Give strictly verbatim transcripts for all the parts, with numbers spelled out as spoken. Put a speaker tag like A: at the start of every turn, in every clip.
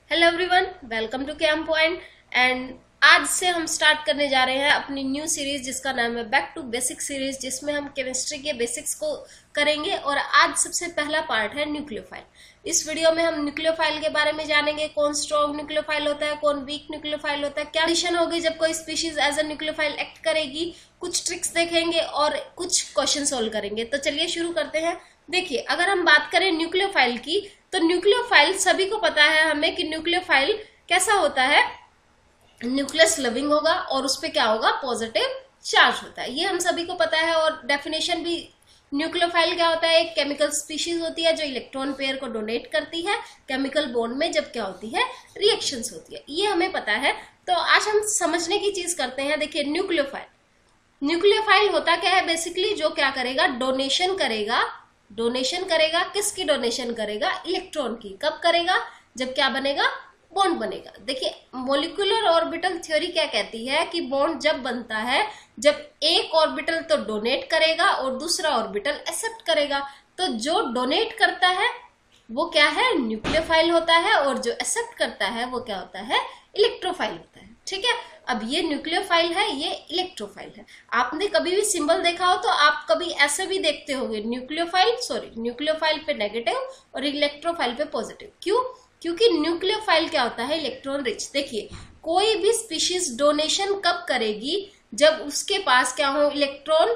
A: Hello everyone, welcome to cam point. And आज से हम स्टार्ट करने जा रहे हैं अपनी न्यू सीरीज जिसका नाम है बैक टू बेसिक सीरीज, जिसमें हम केमिस्ट्री के बेसिक्स को करेंगे। और आज सबसे पहला पार्ट है न्यूक्लियोफाइल। इस वीडियो में हम न्यूक्लियोफाइल के बारे में जानेंगे, कौन स्ट्रॉन्ग न्यूक्लियोफाइल होता है, कौन वीक न्यूक्लियोफाइल होता है, क्या कंडीशन होगी जब कोई species as a nucleophile act करेगी, कुछ ट्रिक्स देखेंगे और कुछ क्वेश्चन सोल्व करेंगे। तो चलिए शुरू करते हैं। देखिए, अगर हम बात करें न्यूक्लियोफाइल की, तो न्यूक्लियोफाइल सभी को पता है हमें कि न्यूक्लियोफाइल कैसा होता है, न्यूक्लियस लविंग होगा और उस पे क्या होगा, पॉजिटिव चार्ज होता है। ये हम सभी को पता है। और डेफिनेशन भी, न्यूक्लियोफाइल क्या होता है, एक केमिकल स्पीशीज होती है जो इलेक्ट्रॉन पेयर को डोनेट करती है केमिकल बॉन्ड में, जब क्या होती है, रिएक्शंस होती है। ये हमें पता है। तो आज हम समझने की चीज करते हैं। देखिए, न्यूक्लियोफाइल न्यूक्लियोफाइल होता क्या है, बेसिकली जो क्या करेगा, डोनेशन करेगा। डोनेशन करेगा, किसकी डोनेशन करेगा, इलेक्ट्रॉन की। कब करेगा, जब क्या बनेगा, बॉन्ड बनेगा। देखिए, मॉलिक्यूलर ऑर्बिटल थ्योरी क्या कहती है कि बॉन्ड जब बनता है, जब एक ऑर्बिटल तो डोनेट करेगा और दूसरा ऑर्बिटल एक्सेप्ट करेगा। तो जो डोनेट करता है वो क्या है, न्यूक्लियोफाइल होता है, और जो एक्सेप्ट करता है वो क्या होता है, इलेक्ट्रोफाइल होता है। ठीक है। अब ये न्यूक्लियोफाइल है, ये इलेक्ट्रोफाइल है। आपने कभी भी सिंबल देखा हो तो आप कभी ऐसे भी देखते होंगे, न्यूक्लियोफाइल सॉरी न्यूक्लियोफाइल पे नेगेटिव और इलेक्ट्रोफाइल पे पॉजिटिव। क्यों? क्योंकि न्यूक्लियोफाइल क्या होता है, इलेक्ट्रॉन रिच। देखिए, कोई भी स्पीशीज डोनेशन कब करेगी, जब उसके पास क्या हो, इलेक्ट्रॉन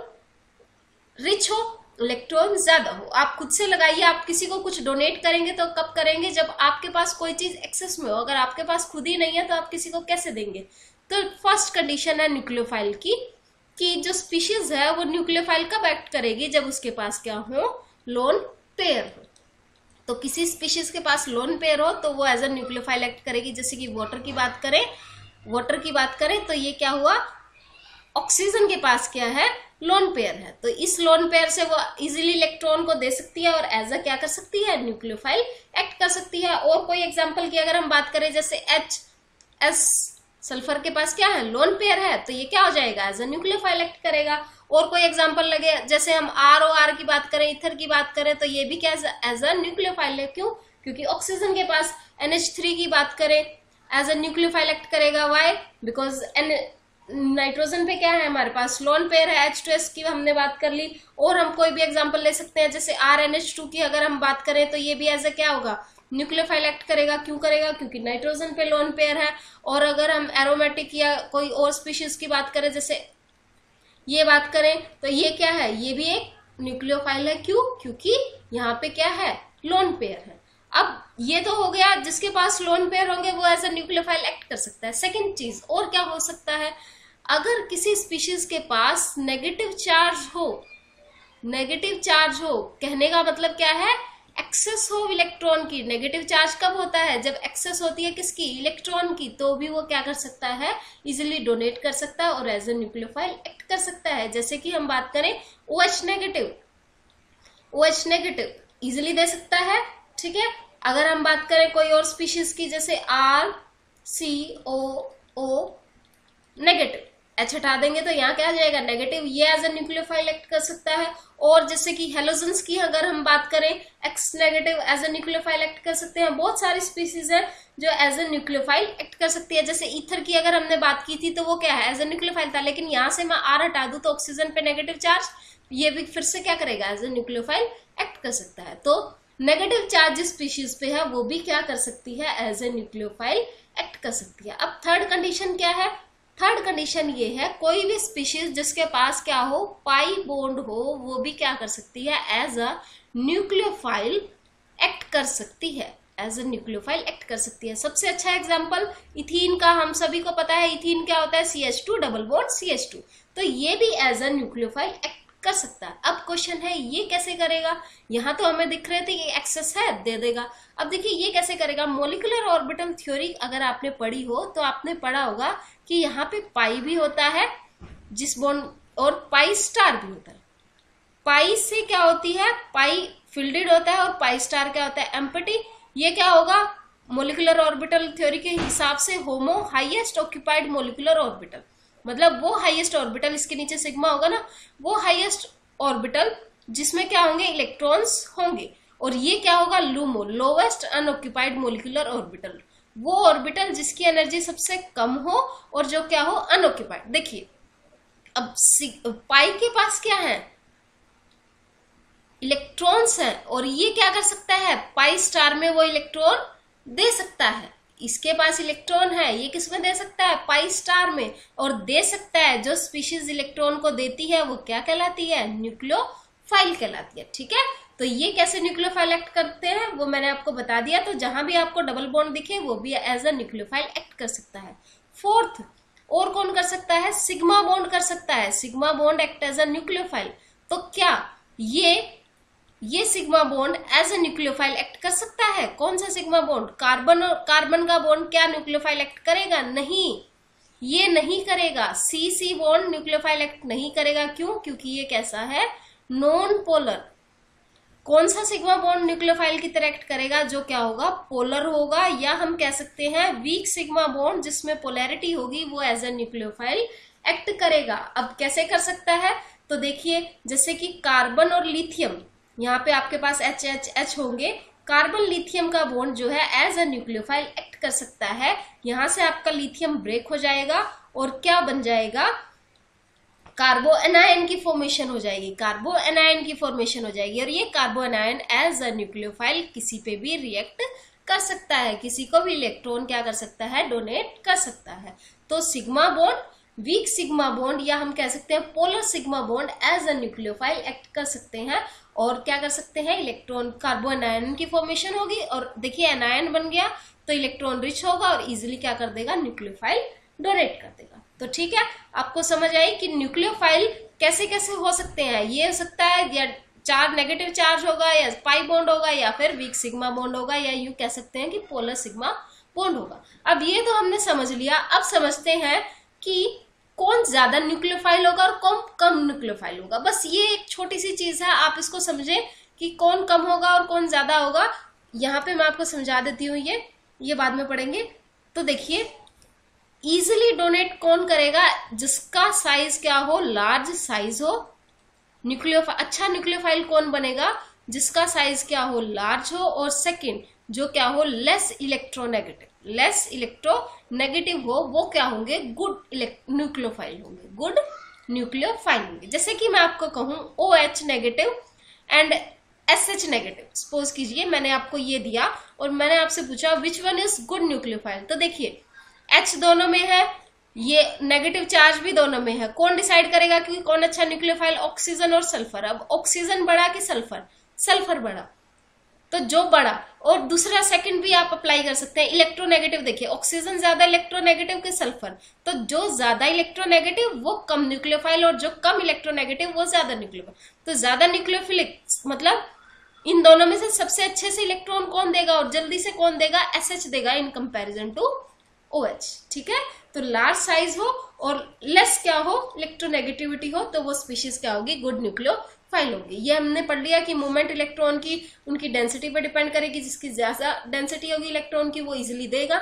A: रिच हो, इलेक्ट्रॉन ज्यादा हो। आप खुद से लगाइए, आप किसी को कुछ डोनेट करेंगे तो कब करेंगे, जब आपके पास कोई चीज एक्सेस में हो। अगर आपके पास खुद ही नहीं है तो आप किसी को कैसे देंगे। तो फर्स्ट कंडीशन है न्यूक्लियोफाइल की, कि जो स्पीशीज है वो न्यूक्लियोफाइल कब एक्ट करेगी, जब उसके पास क्या हो, लोन पेयर हो। तो किसी स्पीशीज के पास लोन पेयर हो तो वो एज अ न्यूक्लियोफाइल एक्ट करेगी। जैसे कि वाटर की बात करें वाटर की बात करें तो ये क्या हुआ, ऑक्सीजन के पास क्या है, लोन पेयर है। तो इस लोन पेयर से वो इजीली इलेक्ट्रॉन को दे सकती है और एज अ क्या कर सकती है, न्यूक्लियोफाइल एक्ट कर सकती है। और कोई एग्जांपल की अगर हम बात करें, जैसे एच एस सल्फर के पास क्या है, लोन पेयर है, तो ये क्या हो जाएगा, एज अ न्यूक्लियोफाइल एक्ट करेगा। और कोई एग्जांपल लगे, जैसे हम आर ओ आर की बात करें, ईथर की बात करें, तो ये भी क्या एज अ न्यूक्लियोफाइल है। क्यों? क्योंकि ऑक्सीजन के पास एन एच थ्री की बात करें, एज अ न्यूक्लियोफाइल एक्ट करेगा। वाई? बिकॉज एन नाइट्रोजन पे क्या है, हमारे पास लोन पेयर है, एच टू एस की हमने बात कर ली। और हम कोई भी एग्जांपल ले सकते हैं, जैसे आर एन एच टू की अगर हम बात करें तो ये भी एज अ क्या होगा, न्यूक्लियोफाइल एक्ट करेगा। क्यों करेगा? क्योंकि नाइट्रोजन पे लोन पेयर है। और अगर हम एरोमेटिक या कोई और स्पीशीज की बात करें, जैसे ये बात करें, तो ये क्या है, ये भी एक न्यूक्लियोफाइल है। क्यों? क्योंकि यहाँ पे क्या है, लोन पेयर है। अब ये तो हो गया, जिसके पास लोन पेयर होंगे वो एज अ न्यूक्लियोफाइल एक्ट कर सकता है। सेकंड चीज और क्या हो सकता है, अगर किसी स्पीशीज के पास नेगेटिव चार्ज हो, नेगेटिव चार्ज हो, कहने का मतलब क्या है, एक्सेस हो इलेक्ट्रॉन की। नेगेटिव चार्ज कब होता है, जब एक्सेस होती है किसकी, इलेक्ट्रॉन की। तो भी वो क्या कर सकता है, इजिली डोनेट कर सकता है और एज ए न्यूक्लियोफाइल एक्ट कर सकता है। जैसे कि हम बात करें OH negative, OH negative easily दे सकता है। ठीक है। अगर हम बात करें कोई और स्पीशीज की, जैसे R C O O negative, H हटा देंगे तो यहाँ क्या आ जाएगा, नेगेटिव। ये एज ए न्यूक्लियोफाइल एक्ट कर सकता है। और जैसे कि हेलोजन्स की अगर हम बात करें, X negative as a nucleophile act कर सकते हैं। बहुत सारी स्पीसीज है जो एज ए न्यूक्लियोफाइल एक्ट कर सकती है। जैसे ईथर की अगर हमने बात की थी तो वो क्या है, एज ए न्यूक्लियोफाइल था, लेकिन यहाँ से मैं आर हटा दूं तो ऑक्सीजन पे नेगेटिव चार्ज, ये भी फिर से क्या करेगा, एज ए न्यूक्लियोफाइल एक्ट कर सकता है। तो नेगेटिव चार्ज जिस स्पीशीज पे है वो भी क्या कर सकती है, एज ए न्यूक्लियोफाइल एक्ट कर सकती है। अब थर्ड कंडीशन क्या है, थर्ड कंडीशन ये है, कोई भी स्पीशीज जिसके पास क्या हो, पाई बॉन्ड हो, वो भी क्या कर सकती है, एज अ न्यूक्लियोफाइल एक्ट कर सकती है, एज अ न्यूक्लियोफाइल एक्ट कर सकती है। सबसे अच्छा एग्जांपल इथीन का हम सभी को पता है। इथीन क्या होता है, C H two double bond C H two. तो ये भी एज अ न्यूक्लियोफाइल एक्ट कर सकता है। अब क्वेश्चन है, ये कैसे करेगा। यहाँ तो हमें दिख रहे थे कि एक्सेस है, दे देगा। अब देखिए ये कैसे करेगा, मोलिकुलर ऑर्बिटल थ्योरी अगर आपने पढ़ी हो तो आपने पढ़ा होगा कि यहाँ पे पाई भी होता है जिस बॉन्ड, और पाई स्टार भी होता है। पाई से क्या होती है, पाई फिल्डेड होता है, और पाई स्टार क्या होता है, एम्प्टी। ये क्या होगा, मोलिकुलर ऑर्बिटल थ्योरी के हिसाब से HOMO highest occupied molecular orbital, मतलब वो हाईएस्ट ऑर्बिटल, इसके नीचे सिग्मा होगा ना, वो हाईएस्ट ऑर्बिटल जिसमें क्या होंगे, इलेक्ट्रॉन्स होंगे। और ये क्या होगा, LUMO, lowest unoccupied molecular orbital. वो ऑर्बिटल जिसकी एनर्जी सबसे कम हो और जो क्या हो, अनऑक्यूपाइड। देखिए अब पाई के पास क्या है, इलेक्ट्रॉन्स हैं, और ये क्या कर सकता है, पाई स्टार में वो इलेक्ट्रॉन दे सकता है। इसके पास इलेक्ट्रॉन है, ये किसमें दे सकता है, पाई स्टार में, और दे सकता है। जो स्पीशीज इलेक्ट्रॉन को देती है वो क्या कहलाती है, न्यूक्लियोफाइल कहलाती है। ठीक है, तो ये कैसे न्यूक्लियोफाइल एक्ट करते हैं वो मैंने आपको बता दिया। तो जहां भी आपको डबल बॉन्ड दिखे वो भी एज अ न्यूक्लियोफाइल एक्ट कर सकता है। फोर्थ, और कौन कर सकता है, सिग्मा बॉन्ड कर सकता है। Sigma bond act as a nucleophile. तो क्या ये ये sigma bond as a nucleophile act कर सकता है? कौन सा सिग्मा बॉन्ड, कार्बन और कार्बन का बॉन्ड क्या न्यूक्लियोफाइल एक्ट करेगा? नहीं, ये नहीं करेगा। C C bond nucleophile act नहीं करेगा। क्यों? क्योंकि ये कैसा है, नॉन पोलर। कौन सा सिग्मा बॉन्ड न्यूक्लियोफाइल की तरह एक्ट करेगा, जो क्या होगा, पोलर होगा, या हम कह सकते हैं वीक सिग्मा बॉन्ड जिसमें पोलैरिटी होगी, वो एज ए न्यूक्लियोफाइल एक्ट करेगा। अब कैसे कर सकता है, तो देखिए जैसे कि कार्बन और लिथियम, यहाँ पे आपके पास एच एच एच होंगे, कार्बन लिथियम का बॉन्ड जो है एज अ न्यूक्लियोफाइल एक्ट कर सकता है। यहां से आपका लिथियम ब्रेक हो जाएगा और क्या बन जाएगा, कार्बो एनायन की फॉर्मेशन हो जाएगी। कार्बो एनायन की फॉर्मेशन हो जाएगी, और ये carbo anion as a nucleophile किसी पे भी रिएक्ट कर सकता है, किसी को भी इलेक्ट्रॉन क्या कर सकता है, डोनेट कर सकता है। तो sigma bond, weak sigma bond, या हम कह सकते हैं polar sigma bond as a nucleophile act कर सकते हैं, और क्या कर सकते हैं, इलेक्ट्रॉन, कार्बो एनायन की फॉर्मेशन होगी, और देखिए एनायन बन गया तो इलेक्ट्रॉन रिच होगा और इजीली क्या कर देगा, न्यूक्लियोफाइल डोनेट कर देगा। तो ठीक है, आपको समझ आई कि न्यूक्लियोफाइल कैसे कैसे हो सकते हैं। ये हो सकता है या चार्ज, नेगेटिव चार्ज होगा, या पाई बॉन्ड होगा, या फिर वीक सिग्मा बॉन्ड होगा, या यूं कह सकते हैं कि पोलर सिग्मा बॉन्ड होगा। अब ये तो हमने समझ लिया। अब समझते हैं कि कौन ज्यादा न्यूक्लियोफाइल होगा और कौन कम न्यूक्लियोफाइल होगा। बस ये एक छोटी सी चीज है, आप इसको समझें कि कौन कम होगा और कौन ज्यादा होगा। यहाँ पे मैं आपको समझा देती हूँ, ये ये बाद में पढ़ेंगे। तो देखिए, इजिली डोनेट कौन करेगा, जिसका साइज क्या हो, लार्ज साइज हो। न्यूक्लियोफाइल, अच्छा न्यूक्लियोफाइल कौन बनेगा, जिसका साइज क्या हो, लार्ज हो, और सेकेंड जो क्या हो, लेस इलेक्ट्रोनेगेटिव, लेस इलेक्ट्रोनेगेटिव हो, वो क्या होंगे, गुड न्यूक्लियोफाइल होंगे, गुड न्यूक्लियोफाइल होंगे। जैसे कि मैं आपको कहूं O H negative and S H negative, suppose कीजिए मैंने आपको ये दिया और मैंने आपसे पूछा which one is good nucleophile. तो देखिए H दोनों में है, ये नेगेटिव चार्ज भी दोनों में है। कौन डिसाइड करेगा कि कौन अच्छा न्यूक्लियोफाइल, ऑक्सीजन और सल्फर। अब ऑक्सीजन बड़ा कि सल्फर, सल्फर बड़ा, तो जो बड़ा, और दूसरा सेकंड भी आप अप्लाई कर सकते हैं, इलेक्ट्रोनेगेटिव। देखिए ऑक्सीजन ज्यादा इलेक्ट्रोनेगेटिव के सल्फर, तो जो ज्यादा इलेक्ट्रोनेगेटिव वो कम न्यूक्लियोफाइल, और जो कम इलेक्ट्रोनेगेटिव वो ज्यादा न्यूक्लियोफाइल। तो ज्यादा न्यूक्लियोफिलिक मतलब इन दोनों में से सबसे अच्छे से इलेक्ट्रॉन कौन देगा और जल्दी से कौन देगा, एस एच देगा in comparison to O H. ठीक है, तो लार्ज साइज हो और लेस क्या हो, इलेक्ट्रोनेगेटिविटी हो, तो वो स्पीशीज क्या होगी, गुड न्यूक्लियोफाइल होगी। ये हमने पढ़ लिया कि मूवमेंट इलेक्ट्रॉन की उनकी डेंसिटी पर डिपेंड करेगी। जिसकी ज्यादा डेंसिटी होगी इलेक्ट्रॉन की वो इजिली देगा।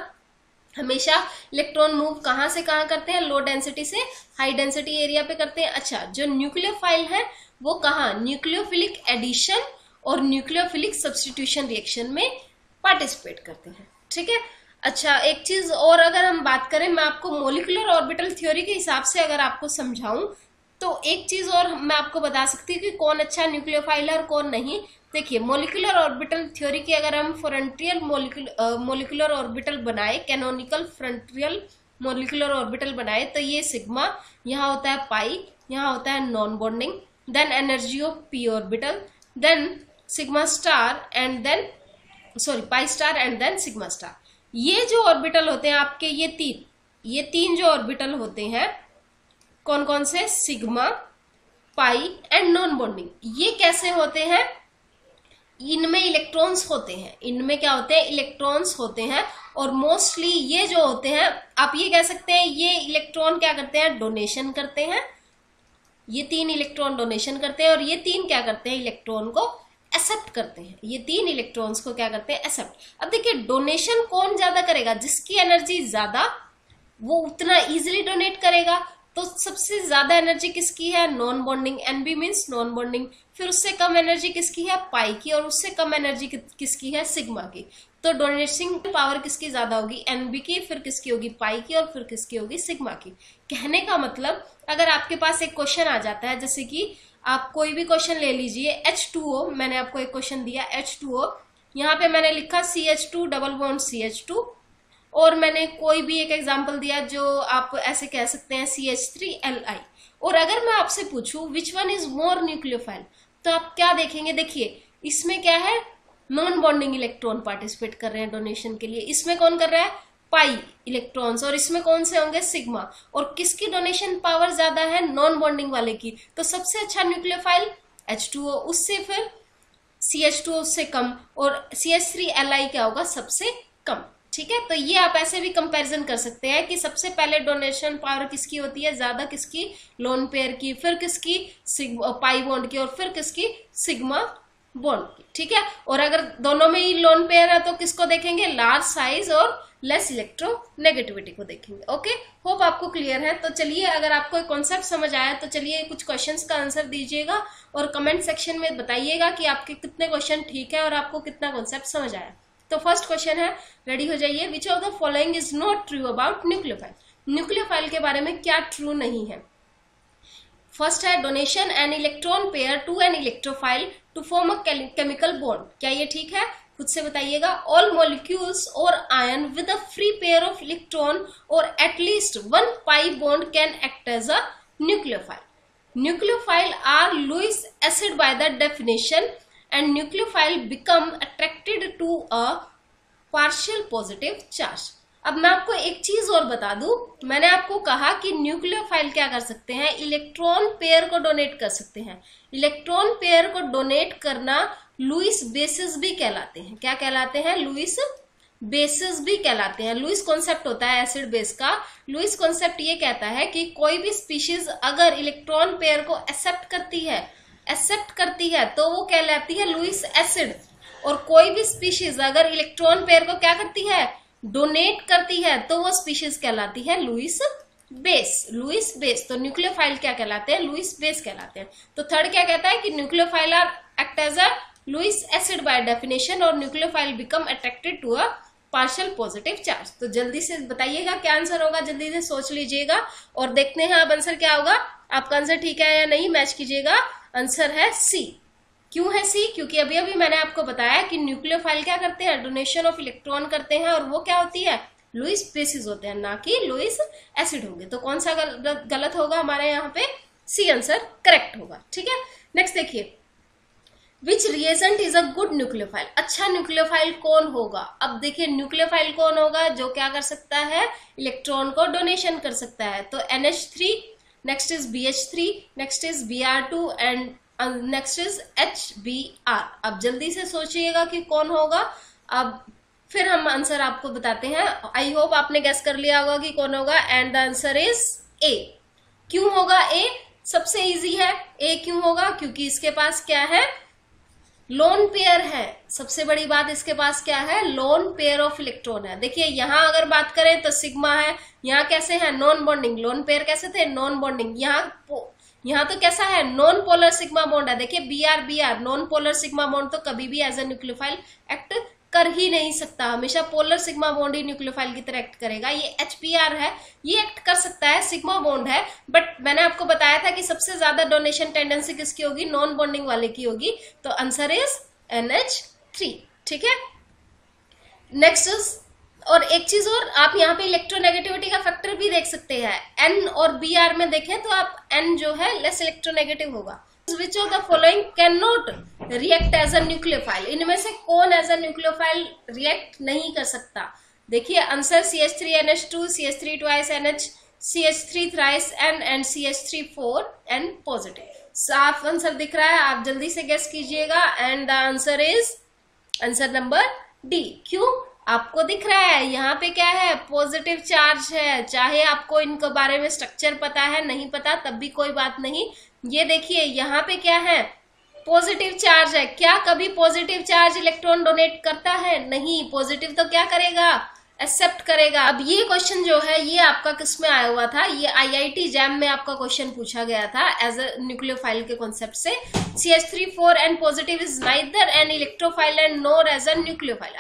A: हमेशा इलेक्ट्रॉन मूव कहाँ से कहाँ करते हैं, लो डेंसिटी से हाई डेंसिटी एरिया पे करते हैं। अच्छा, जो न्यूक्लियोफाइल है वो कहाँ, न्यूक्लियोफिलिक एडिशन और न्यूक्लियोफिलिक सब्स्टिट्यूशन रिएक्शन में पार्टिसिपेट करते हैं। ठीक है, अच्छा एक चीज और अगर हम बात करें, मैं आपको मोलिकुलर ऑर्बिटल थ्योरी के हिसाब से अगर आपको समझाऊं तो एक चीज और मैं आपको बता सकती हूँ कि कौन अच्छा न्यूक्लियोफाइल है और कौन नहीं। देखिए मोलिकुलर ऑर्बिटल थ्योरी की अगर हम फ्रंटियल मोलिकुलर ऑर्बिटल बनाए, कैनोनिकल फ्रंटियल मोलिकुलर ऑर्बिटल बनाए, तो ये सिग्मा, यहाँ होता है पाई, यहाँ होता है non bonding, then energy of P orbital, then sigma star and then sorry pi star and then sigma star. ये जो ऑर्बिटल होते हैं आपके, ये तीन ये तीन जो ऑर्बिटल होते हैं कौन कौन से, sigma, pi and non bonding. ये कैसे होते हैं, इनमें इलेक्ट्रॉन्स होते हैं, इनमें क्या होते हैं, इलेक्ट्रॉन्स होते हैं। और मोस्टली ये जो होते हैं, आप ये कह सकते हैं ये इलेक्ट्रॉन क्या करते हैं, डोनेशन करते हैं। ये तीन इलेक्ट्रॉन डोनेशन करते हैं और ये तीन क्या करते हैं, इलेक्ट्रॉन को एक्सेप्ट करते हैं। ये तीन इलेक्ट्रॉन्स को क्या करते हैं, एक्सेप्ट। अब देखिए डोनेशन कौन ज्यादा करेगा, जिसकी एनर्जी ज्यादा वो उतना इजिली डोनेट करेगा। तो सबसे ज्यादा एनर्जी किसकी है, non bonding, NB means non bonding. फिर उससे कम एनर्जी किसकी है, पाई की, और उससे कम एनर्जी किसकी है, सिग्मा की। तो डोनेटिंग पावर किसकी ज्यादा होगी, एनबी की, फिर किसकी होगी, पाई की, और फिर किसकी होगी, सिग्मा की। कहने का मतलब अगर आपके पास एक क्वेश्चन आ जाता है, जैसे कि आप कोई भी क्वेश्चन ले लीजिए, एच टू ओ, मैंने आपको एक क्वेश्चन दिया एच टू ओ, यहाँ पे मैंने लिखा C H two double bond C H two, और मैंने कोई भी एक एग्जांपल दिया जो आप ऐसे कह सकते हैं C H three L I, और अगर मैं आपसे पूछूं which one is more nucleophile, तो आप क्या देखेंगे, देखिए इसमें क्या है, नॉन बॉन्डिंग इलेक्ट्रॉन पार्टिसिपेट कर रहे हैं डोनेशन के लिए, इसमें कौन कर रहा है, पाई इलेक्ट्रॉन्स, और इसमें कौन से होंगे, सिग्मा। और किसकी डोनेशन पावर ज्यादा है, नॉन बॉन्डिंग वाले की, तो सबसे अच्छा न्यूक्लियोफाइल एच टू ओ, उससे फिर सी एच टू ओ उससे कम, और C H three L I क्या होगा, सबसे कम। ठीक है, तो ये आप ऐसे भी कंपैरिजन कर सकते हैं कि सबसे पहले डोनेशन पावर किसकी होती है, ज्यादा किसकी, लोन पेयर की, फिर किसकी, पाई बॉन्ड की, और फिर किसकी, सिग्मा बॉन्ड की। ठीक है, और अगर दोनों में ही लोन पेयर है तो किसको देखेंगे, लार्ज साइज और लेस इलेक्ट्रोनेगेटिविटी को देखेंगे। ओके, होप आपको क्लियर है। तो चलिए, अगर आपको कॉन्सेप्ट समझ आया तो चलिए कुछ क्वेश्चंस का आंसर दीजिएगा और कमेंट सेक्शन में बताइएगा कि आपके कितने क्वेश्चन ठीक है और आपको कितना कॉन्सेप्ट समझ आया। तो फर्स्ट क्वेश्चन है, रेडी हो जाइए, which of the following is not true about nucleophile, nucleophile के बारे में क्या ट्रू नहीं है। फर्स्ट है, donation an electron pair to an electrophile to form a chemical bond, क्या ये ठीक है, खुद से बताइएगा। ऑल मॉलिक्यूल्स और ion with a free pair of electron और at least one pi bond can act as a nucleophile. Nucleophile are Lewis acid by the definition and nucleophile become attracted to a partial positive charge। अब मैं आपको एक चीज और बता दूं, मैंने आपको कहा कि न्यूक्लियोफाइल क्या कर सकते हैं, इलेक्ट्रॉन पेयर को डोनेट कर सकते हैं। इलेक्ट्रॉन पेयर को डोनेट करना लुईस बेसिस भी कहलाते हैं। क्या कहलाते हैं, लुईस बेसिस भी कहलाते हैं। लुईस कॉन्सेप्ट होता है एसिड बेस का। लुईस कॉन्सेप्ट ये कहता है कि कोई भी स्पीशीज अगर इलेक्ट्रॉन पेयर को एक्सेप्ट करती है एक्सेप्ट करती है तो वो कहलाती है लुईस एसिड, और कोई भी स्पीशीज अगर इलेक्ट्रॉन पेयर को क्या करती है, डोनेट करती है, तो वो स्पीशीज कहलाती है लुईस बेस। लुईस बेस, तो न्यूक्लियोफाइल क्या कहलाते हैं, लुईस बेस कहलाते हैं। तो थर्ड क्या कहता है कि nucleophile are act as a Lewis acid by definition और nucleophile become attracted to a partial positive charge. तो जल्दी से बताइएगा क्या आंसर होगा, जल्दी से सोच लीजिएगा और देखते हैं अब आंसर क्या होगा। आपका आंसर ठीक है या नहीं, मैच कीजिएगा। आंसर है सी। क्यों है सी, क्योंकि अभी अभी मैंने आपको बताया कि न्यूक्लियोफाइल क्या करते हैं, डोनेशन ऑफ इलेक्ट्रॉन करते हैं, और वो क्या होती है, लुईस बेसिस होते हैं, ना कि लुईस एसिड होंगे। तो कौन सा गलत गलत होगा, हमारे यहाँ पे सी आंसर करेक्ट होगा। ठीक है, नेक्स्ट देखिए, which reagent is a good nucleophile, अच्छा न्यूक्लियोफाइल कौन होगा। अब देखिए न्यूक्लियोफाइल कौन होगा, जो क्या कर सकता है, इलेक्ट्रॉन को डोनेशन कर सकता है। तो N H three, next is B H three, next is B R two and next is H B R. अब जल्दी से सोचिएगा कि कौन होगा, अब फिर हम आंसर आपको बताते हैं। आई होप आपने गेस कर लिया होगा कि कौन होगा, and the answer is A. क्यों होगा ए, सबसे इजी है। ए क्यों होगा, क्योंकि इसके पास क्या है, लोन पेयर है। सबसे बड़ी बात, इसके पास क्या है, लोन पेयर ऑफ इलेक्ट्रॉन है। देखिए यहां अगर बात करें तो सिग्मा है, यहाँ कैसे है, नॉन बॉन्डिंग। लोन पेयर कैसे थे, नॉन बॉन्डिंग। यहाँ यहाँ तो कैसा है, नॉन पोलर सिग्मा बॉन्ड है। देखिए B R B R, non polar sigma bond तो कभी भी एज ए न्यूक्लियोफाइल एक्ट कर ही नहीं सकता, हमेशा पोलर सिग्मा बॉन्ड ही न्यूक्लियोफाइल की तरह एक्ट करेगा। ये एच पी आर है, ये एक्ट कर सकता है, सिग्मा बॉन्ड है, बट मैंने आपको बताया था कि सबसे ज्यादा डोनेशन टेंडेंसी किसकी होगी, नॉन बॉन्डिंग वाले की होगी। तो answer is N H three. ठीक है, नेक्स्ट इज, और एक चीज और, आप यहाँ पे इलेक्ट्रोनेगेटिविटी का फैक्टर भी देख सकते हैं। एन और बी आर में देखें तो आप एन जो है लेस इलेक्ट्रोनेगेटिव होगा। Which of the following cannot react as a nucleophile, इनमें से कौन एज अ न्यूक्लियोफाइल रिएक्ट नहीं कर सकता। देखिए answer C H three N H two, C H three twice N H, C H three thrice N and C H three four N positive. साफ answer दिख रहा है, आप जल्दी से गेस कीजिएगा, and the answer is answer number D. क्यों, आपको दिख रहा है यहाँ पे क्या है, पॉजिटिव चार्ज है। चाहे आपको इनके बारे में स्ट्रक्चर पता है, नहीं पता तब भी कोई बात नहीं। ये देखिए यहाँ पे क्या है, पॉजिटिव चार्ज है। क्या कभी पॉजिटिव चार्ज इलेक्ट्रॉन डोनेट करता है, नहीं। पॉजिटिव तो क्या करेगा, एक्सेप्ट करेगा। अब ये क्वेश्चन जो है ये आपका किस में आया हुआ था, ये आई आई टी जैम में आपका क्वेश्चन पूछा गया था एज अ न्यूक्लियोफाइल के कॉन्सेप्ट से। C H three four N positive is neither an electrophile and nor as a nucleophile. अच्छा,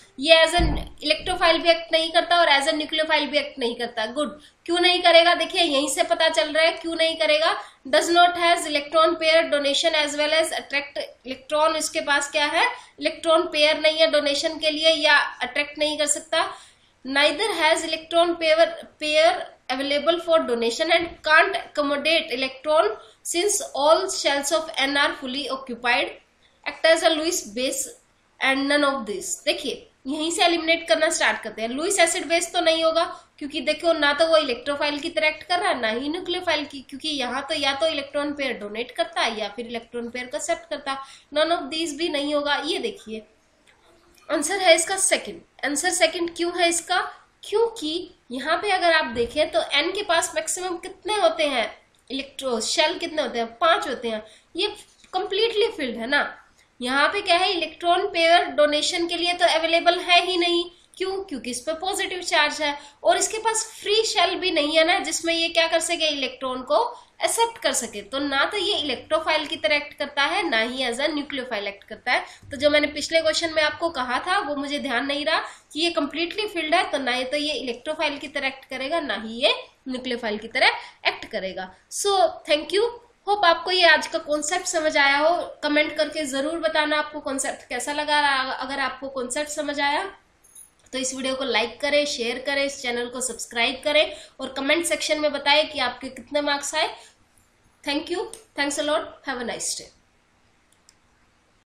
A: ये एज एन इलेक्ट्रोफाइल भी एक्ट नहीं करता और एज एन न्यूक्लियोफाइल भी एक्ट नहीं करता। गुड, क्यों नहीं करेगा? देखिए यहीं से पता चल रहा है क्यों नहीं करेगा। Does not has electron pair donation as well as attract electron, इसके पास क्या है? इलेक्ट्रॉन पेयर नहीं है डोनेशन के लिए या अट्रैक्ट नहीं कर सकता। Neither has electron pair pair available for donation and can't accommodate electron since all shells of N are fully occupied, act as a Lewis base and none of this। देखिए यहीं से eliminate करना start करते हैं। Lewis acid base तो नहीं होगा क्योंकि देखो ना तो वो इलेक्ट्रोफाइल की तरह एक्ट कर रहा है ना ही न्यूक्लियोफाइल की, क्योंकि यहाँ तो या तो इलेक्ट्रॉन पेयर डोनेट करता है या फिर इलेक्ट्रॉन पेयर को एक्सेप्ट करता। नन ऑफ दीज भी नहीं होगा। ये देखिए आंसर है इसका सेकंड। आंसर सेकंड क्यों है इसका? क्योंकि यहाँ पे अगर आप देखें तो एन के पास मैक्सिमम कितने होते हैं? इलेक्ट्रो शेल कितने होते हैं? पांच होते हैं। ये कंप्लीटली फिल्ड है ना। यहाँ पे क्या है? इलेक्ट्रॉन पेयर डोनेशन के लिए तो अवेलेबल है ही नहीं। क्यों? क्योंकि इस पर पॉजिटिव चार्ज है और इसके पास फ्री शेल भी नहीं है ना जिसमें ये क्या कर सके? इलेक्ट्रॉन को एक्सेप्ट कर सके। तो ना तो ये इलेक्ट्रोफाइल की तरह एक्ट करता है ना ही एज अ न्यूक्लियोफाइल एक्ट करता है। तो जो मैंने पिछले क्वेश्चन में आपको कहा था वो मुझे ध्यान नहीं रहा कि ये कंप्लीटली फिल्ड है, तो ना ही तो ये इलेक्ट्रोफाइल की तरह एक्ट करेगा ना ही ये न्यूक्लियोफाइल की तरह एक्ट करेगा। So thank you. होप आपको ये आज का कॉन्सेप्ट समझ आया हो। कमेंट करके जरूर बताना आपको कॉन्सेप्ट कैसा लगा। अगर आपको कॉन्सेप्ट समझ आया तो इस वीडियो को लाइक करें, शेयर करें, इस चैनल को सब्सक्राइब करें और कमेंट सेक्शन में बताएं कि आपके कितने मार्क्स आए। Thank you, thanks a lot, have a nice day.